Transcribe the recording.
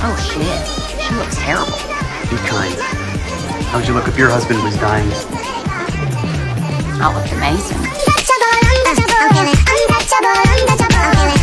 Oh shit, she looks terrible. Be kind. How'd you look if your husband was dying? I look amazing.